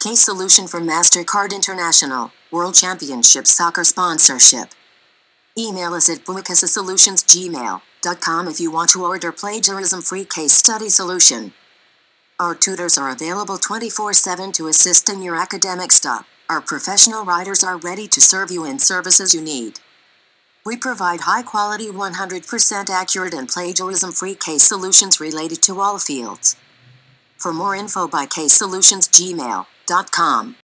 Case solution for MasterCard International, World Championship Soccer sponsorship. Email us at buicasassolutionsgmail.com if you want to order plagiarism-free case study solution. Our tutors are available 24/7 to assist in your academic stuff. Our professional writers are ready to serve you in services you need. We provide high-quality, 100% accurate and plagiarism-free case solutions related to all fields. For more info, by casesolutionsgmail.com.